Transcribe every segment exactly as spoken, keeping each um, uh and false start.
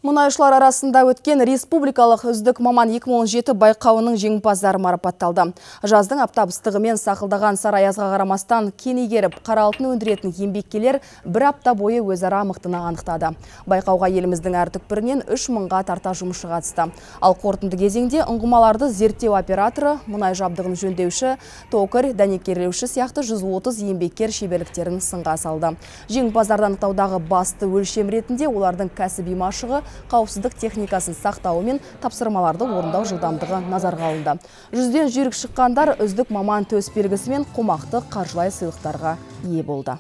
Мұнайшылар арасында өткен республикалық үздік маман екі мың он жеті байқауының жеңімпаздары марапатталды. Жаздың аптап ыстығымен сақылдаған сары аязға қарамастан кен игеріп, қара алтын өндіретін еңбеккерлер бір апта бойы өзара мықтыны анықтады. Байқауға еліміздің әр түкпірінен үш мыңға тарта жұмысшы қатысты. Ал қорытынды кезеңде ұңғымаларды зерттеу операторы, мұнай жабдығын жөндеуші, токарь, дәнекерлеуші сияқты жүз отыз еңбеккер шеберліктерін сынға салды. Жеңімпаздарды анықтаудағы басты өлшем ретінде олардың кәсіби машығы, қауіпсіздік техникасын сақтауы мен тапсырмаларды орындау жылдамдығы назарға алынды. Жүзден жүйрік шыққандар үздік маман төс белгісі мен қомақты қаржылай сыйлықтарға ие болды.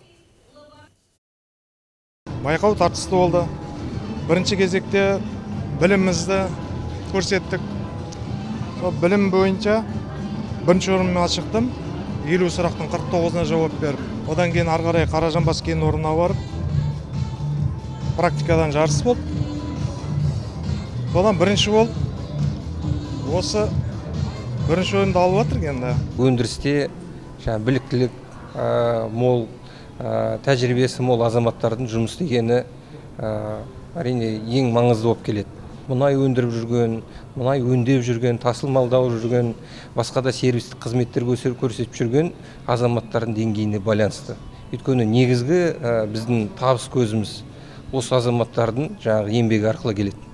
Байқау тартысты болды. Бірінші кезекте білімімізді көрсеттік. Білім бойынша бірінші орынмен шықтым. елу сұрақтың қырық тоғызына жауап беріп, одан кейін ары қарай Қаражанбас кен орнына барып, практикадан жарыс болды. Содан бірінші болып, осы бірінші орынды алып жатыр енді. Өндірісте біліктілік мол, тәжірибесі мол азаматтардың жұмыс істегені әрине ең маңызды болып келеді. Мұнай өндіріп жүрген, мұнай өңдеп жүрген, тасылмалдау жүрген, басқа да сервистік қызметтер көрсетіп жүрген азаматтардың деңгейіне байланысты. Өйткені негізгі біздің табыс көзіміз осы азаматтардың жаңағы еңбегі арқылы келеді.